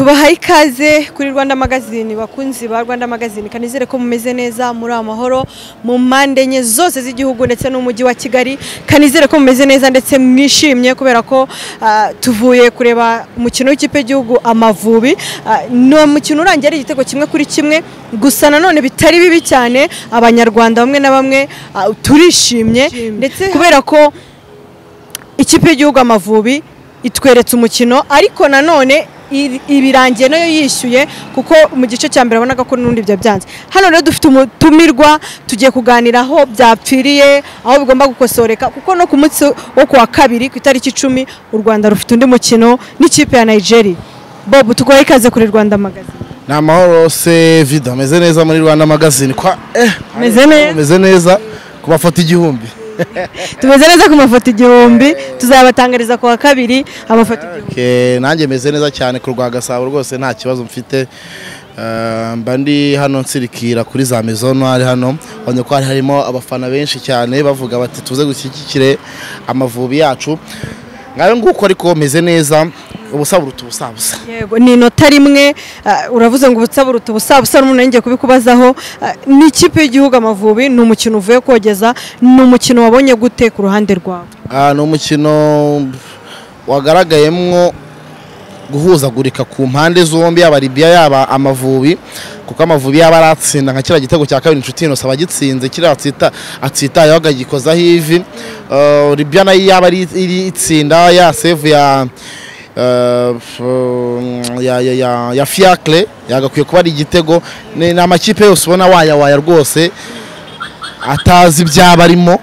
tubahaye ikaze kuri Rwanda Magazine bakunzi ba Rwanda Magazine kanizere ko mumeze neza muri amahoro mu mpande enye zose z'igihugu ndetse n'umujyi wa Kigali kanizere ko mumeze neza ndetse mwishimye kubera ko tuvuye kureba umukino w'ikipe y'igihugu Amavubi no mukino urangiye ari igitego kimwe kuri kimwe gusa nanone bitari bibi cyane abanyarwanda bamwe na bamwe turishimye ndetse kubera ko ikipe y'igihugu Amavubi itweretse umukino ariko nanone ibirangiye nayo yishyuye kuko mu gice cya mbere abonaga ko n'undi byanze hano rero dufite umutumirwa tugiye kuganiraho byapfiriye aho bigomba gukosoreka kuko no ku munsi wo kuwa kabiri ku itariki 10 u Rwanda rufite undi mukino n'ikipe ya Nigeria. Bob tugoye ikaze kuri Rwanda Magazine. Na mahoro se vida ameze neza muri Rwanda Magazine kwa ameze neza ku mafoto igihumbi. Tumeze neza ku mafoto igihumbi tuzabatangariza kwa kabiri amafoto igihumbi. Okay, nanjye meze neza cyane ku Rwagasabo rwose nta kibazo mfite. Mbandi hano nsirikira kuri za Maison Noire hano onye ko harimo abafana benshi cyane bavuga bati tuze gushyigikire Amavubi yacu. Ngayo nguko ariko meze neza ubusaburuta ubusabusa. Yego ni inota rimwe uravuze ngo ubusaburuta ubusabusa n'umuntu ngiye kubikubazaho ni ikipe y'igihugu Amavubi ni umukino uvuye kogeza ni umukino wabonye gute ku ruhande rwawe? Ni umukino wagaragayemwo guhuzagurika ku mpande zombi yaba Libya yaba Amavubi kuko Amavubi yaba aratsinda nka kira gitego cya kabiri inshuti Innocent abagitsinze kira atsita yagagikoza hivi Libya nayo yaba iri itsinda ya save ya Fiacre yagakwiye kuba ari igitego n'amakipe yose ubona waya rwose atazi byabarimo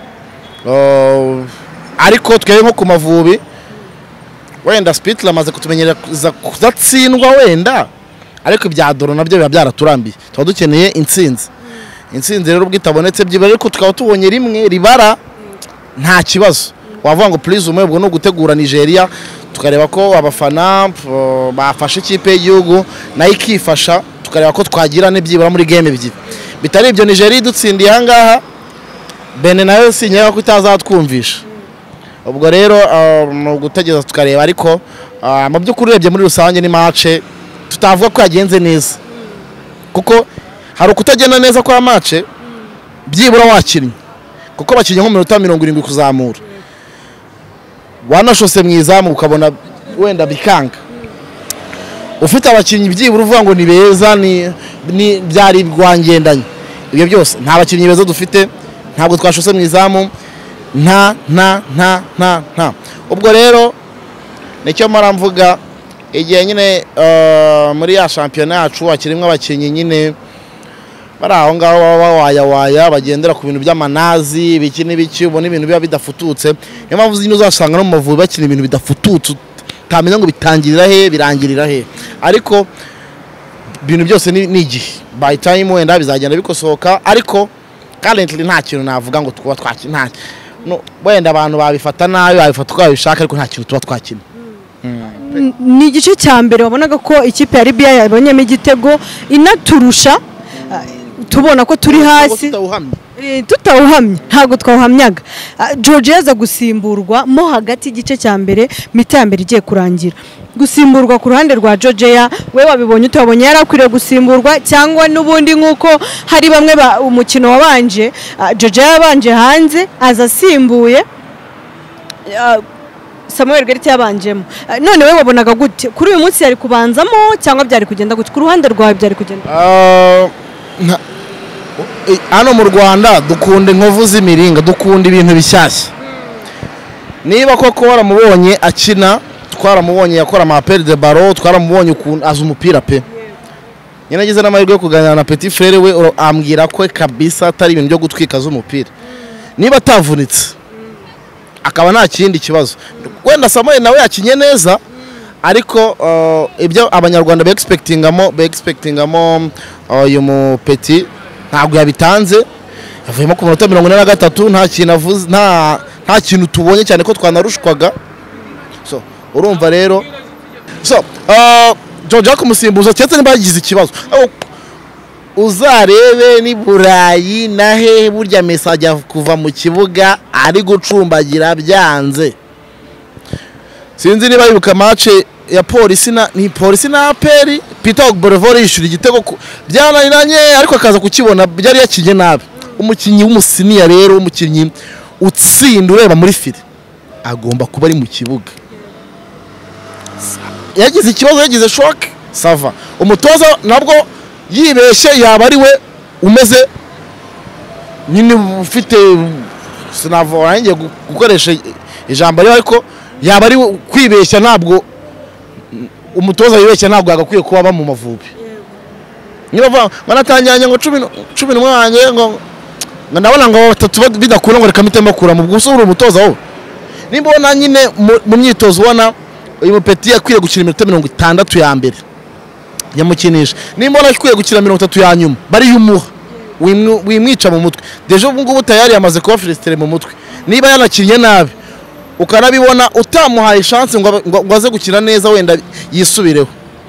ariko twebwe nko ku Mavubi wenda Spitler amaze kutumenyereza kudatsindwa wenda ariko ibyadoro nabyo biba byaraturambiye tuba dukeneye intsinzi rero bwitabonetse byibara ariko tukaba tubonye rimwe ribara nta kibazo wavuga ngo please umwebwe no gutegura Nigeria tukareba ko abafana bafashe ikipe y'igihugu nayo ikifasha tukareba ko twagirane byibara muri game ebyiri bitari ibyo Nigeria idutsindiye hangaha Benin nayo sinyega ko itazatwumvisha ubwo rero no gutegeza tukareba ariko mu by'ukuri urebye muri rusange ni match tutavuga ko yagenze neza kuko hari ukutagenda neza kwa match byibura wakinnye kuko bakinnye nko minota 70 kuzamura wanashose mwizamu ukabona wenda bikanga ufite abakinnyi byibura uvuga ngo ni beza ni byari rwangendanye ibyo byose nta bakinnyi beza dufite ntabwo twashose mwizamu nta ubwo rero nicyo maramvuga igihe nyine muri ya shampiyona yacu wakirimwe abakinnyi nyine bari aho ngaho waya bagendera ku bintu by'amanazi biki n'ibiki ubona ibintu biba bidafututse niyo mpamvu nyine uzasanga no mu Mavubi bakina ibintu bidafututse utamenya ngo bitangirira he birangirira he ariko ibintu byose ni igihe by time wenda bizagenda bikosoka ariko currently nta kintu navuga ngo tuba twakina wenda abantu babifata nabi babifata uko babishaka ariko nta kintu tuba twakina. Ni igice cya mbere wabonaga ko ikipe ya Libya yabonyemo igitego inaturusha tubona ko turi hasi tutawuhamye ntago twawuhamyaga George yaza gusimburwa mo hagati igice cya mbere mita ya mbere igiye kurangira gusimburwa ku ruhande rwa Georgia we wabibonye utabonye yarakwiriye gusimburwa cyangwa n'ubundi nkuko hari bamwe umukino wabanje Georgia yabanje hanze azasimbuye Samuel Gerti yabanjemo none we wabonaga gute kuri uyu munsi yari kubanzamo cyangwa byari kugenda gute ku ruhande rwawe byari kugenda hano mu Rwanda dukunda inkovu z'imiringa dukunda ibintu bishyashya niba koko waramubonye akina twaramubonye yakora amaperi de ballon twaramubonye ukuntu aza umupira pe nyine agize n'amahirwe yo kuganira na Petit Frere we ambwira ko kabisa atari ibintu byo gutwika z'umupira niba atavunitse akaba nta kindi kibazo wenda Samuel nawe yakinye neza ariko ibyo abanyarwanda be expectingamo uyu mu Petit ntabwo yabitanze yavuyemo ku minota 43 nta kintu avuze nta kintu tubonye cyane ko twanarushwaga so urumva rero so George kumusimbuza cyetse nibagize ikibazo uzarebe ni Burayi nahe burya message kuva mu kibuga ari gucumbagira byanze sinzi niba yibuka match ya polisi na APR Peter Ogbonevor yishura igitego byananiranye ariko akaza kukibona byari yakinye nabi. Umukinnyi w'umusiniya rero umukinnyi utsinda ureba muri file agomba kuba ari mu kibuga. Yagize ikibazo yagize shock sava umutoza nabwo yibeshe yaba ari we umeze nyine ufite sinavora ngiye gukoresha ijambo ariko yaba ari kwibeshya ntabwo umutoza yibeshya ntabwo agakwiye kuba ba mu Mavubi. Niba banatanganya ngo 11 wanjye ngo ndabona ngo batatu bidakura ngo reka mitemo kura mu gusura umutoza wo. Nimbona nyine mu myitozo ubona uyu mupeti yakwiye gukina iminota 60 ya mbere yamukinisha. Nimbona akwiye gukina 30 ya nyuma bari yumuha wimwica mu mutwe. Deje ubu ngubu tayari yamaze kuba frustré mu mutwe. Niba yanakinnye nabi ukanabibona utamuhaye chance ngo aze gukina neza wenda yisubireho.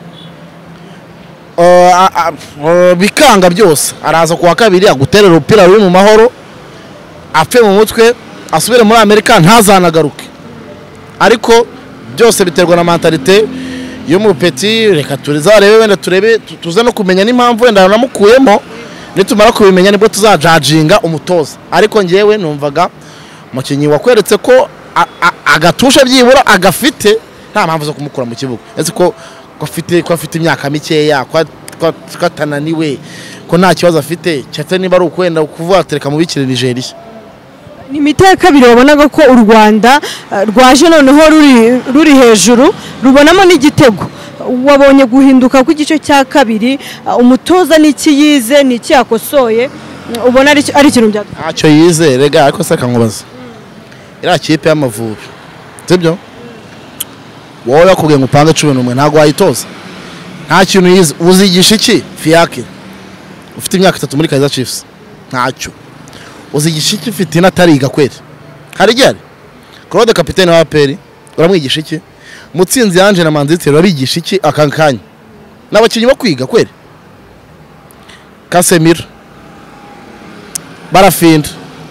Bikanga byose araza kuwa kabiri aguterera urupira ruri mu mahoro apfe mu mutwe asubire muri Amerika ntazanagaruke. Ariko byose biterwa na mentalite yo mu Peti. Reka turizarebe wenda turebe tuze no kumenya n'impamvu wenda namukuyemo nitumara kubimenya nibwo tuzajajinga umutoza. Ariko ngewe numvaga umukinnyi wakweretse ko agatusha byibura agafite nta mpamvu zo kumukura mu kibuga. Ese ko afite imyaka mikeya kwatananiwe ko nta kibazo afite cyate niba ari ukwenda kuvuga tereka mu bikire Nigeria. Ni miteka kabiri wabonaga ko u Rwanda rwaje noneho ruri hejuru rubonamo n'igitego. Wabonye guhinduka ku gice cya kabiri umutoza n'iki yize n'iki yakosoye ubona ari ikintu bya ntacyo yize rega ariko saka nkubaza ira kipe y'Amavubi sibyo wowe yakubwiye ngo upange 11 ntago wayitoza nta kintu yize uzigisha iki Fiacre ufite imyaka 3 muri Kaizer Chiefs ntacyo uzigisha iki ufite inatariga kweli hari ryari Claude kapitene wa APR uramwigisha iki Mutsinzi Ange na Manzitse urabigisha iki akankanya n'abakinnyi bo kwiga kweli Casemiro Barafinda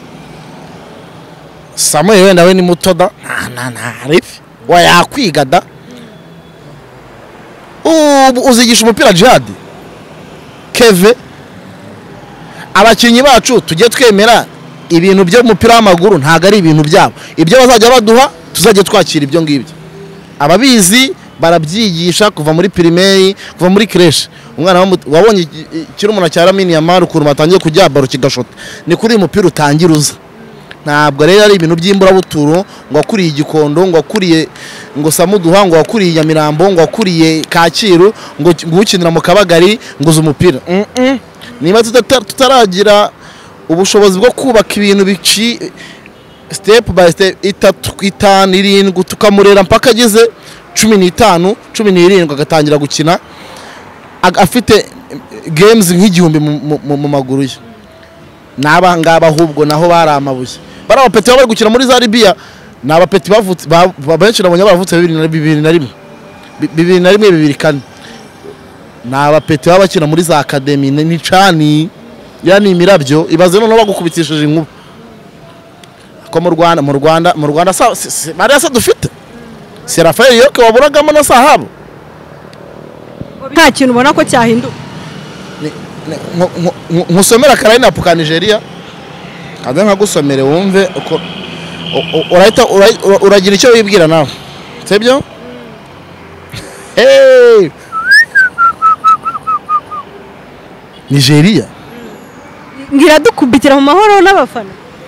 Samuel wenda we ni mutoda arifi wayakwiga da uzigisha umupira Jihad Keve abakinnyi bacu tujye twemera ibintu byo umupira w'amaguru ntago ari ibintu byabo ibyo bazajya baduha tuzajye twakira ibyo ngibyo ababizi barabyigisha kuva muri primaire kuva muri crèche umwana wabonye kirumuna cya Lamine Yamal ukuntu batangiye kujya baro kigashota ni kuri umupira utangira uza ntabwo rero ari ibintu by'imbura buturo ngo akuriye igikondo ngo akuriye ngo Samuduha ngo akuriye Nyamirambo ngo akuriye Kacyiru ngo gukinira mu Kabagari ngo uza umupira niba tutaragira ubushobozi bwo kubaka ibintu bici step by step 3 5 7 tukamurera mpaka ageze 15 17 agatangira gukina afite games nk'igihumbi mu maguru ye naba ngaba ahubwo naho bari amabuye bari abapeti bari gukina muri za Libya n'abapeti bavutse benshi nabonye bavutse 2004 n'abapeti babakina muri za academy ni cani yani imirabyo ibaze none bagukubitishije inkuba ko mu Rwanda bari asa dufite si Rafael Yoke waburagamo na Sahabo nta kintu ubona ko cyahinduka nkusomera Karina puka Nigeria kandi nkagusomere wumve uko uragira icyo wibwira nawe sibyo Nigeria ngira dukubitira mu mahoro n'abafana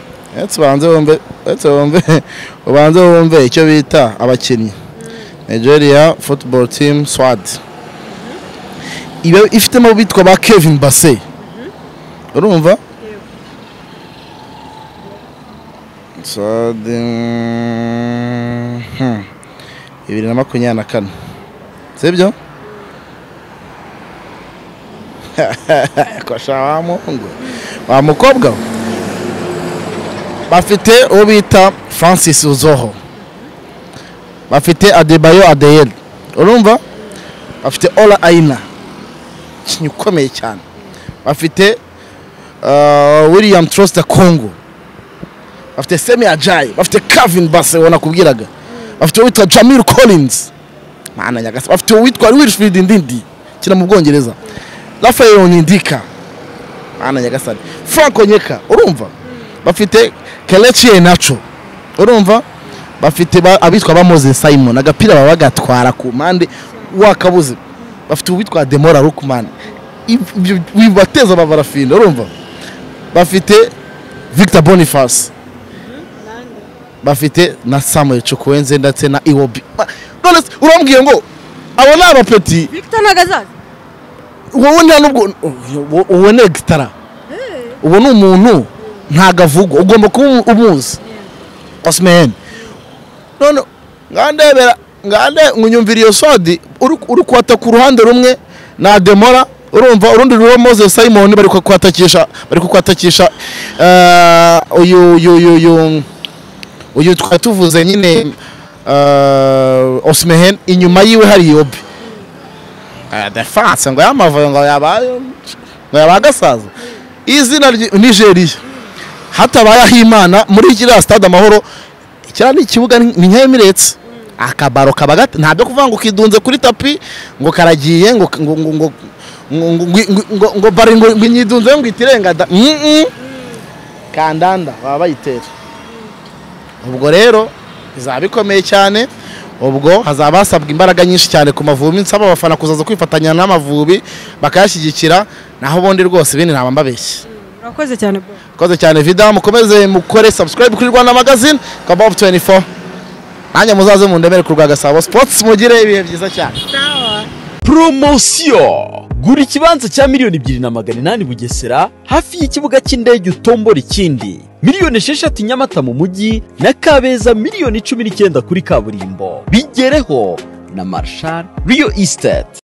ubanze wumve icyo bita abakinnyi Nigeria football team SWAD ibe ifitemo bitwa ba Kevin Bassey urumva SWAD 2024 sibyo Kosha wa Mungu wa mukobwa bafite ubita Francis Uzoho bafite Adebayo Adeyel urumva bafite Ola Aina kinyukomeye cyane bafite William Troster Congo bafite Semi Ajayi bafite Kevin Bassey wana kubwiraga bafite witwa Jamil Collins mana nyagasa bafite uwitwa Wilfried Ndindi kina mu Bwongereza Rafael Onyindika mana nyagasa Frank Onyeka urumva bafite Kelechi Iheanacho urumva bafite abitwa ba Moses Simon agapira baba bagatwara ku mande wakabuze bafite uwitwa Demora Lukman wibateza babarafinda urumva bafite Victor Boniface bafite na Samuel Chukwueze ndetse na Iwobi none urambwiye ngo abo ni abapeti Victor Nagazaza wowe nta nubwo uwo ni extra uwo ni umuntu ntagavugo ugomba kuba umuzi Osman none ngande ngunyumvira iyo sodi uri kwata ku ruhande rumwe na Demora urumva urundi rwo Moses Simon bari kwatakisha uyu twatuvuze nyine Osman inyuma yiwe hari Yobi defense ngo yamavaye ngo yabagasaza izina Nigeria hatabaye Imana muri kiriya stade Amahoro kira ni kibuga ni nkemiretse akabaro kabagata ntabyo kuvuga ngo kidunze kuri tapi ngo karagiye ngo bari ngo nyidunze ngo itirenga kandanda baba bayitera ubwo rero bizabikomeye cyane ubwo hazaba hasabwa imbaraga nyinshi cyane ku Mavubi nsaba abafana kuzaza kwifatanya n'Amavubi bakayashyigikira naho bondi rwose bindi naba mbabeshye urakoze cyane bro koze cyane video mukomeze mukore subscribe kuri Rwanda Magazine Kabab 24 nanya muzaze mu ndemere ku Rwagasabo Sports mugire ibihe byiza cyane sawa Promotion gura ikibanza cya $2,800 Bugesera hafi y'ikibuga cy'indege utombora ikindi $6,000 Nyamata mu mujyi na Kabeza $19,000 kuri kaburimbo bigereho na Marshal Real Estate.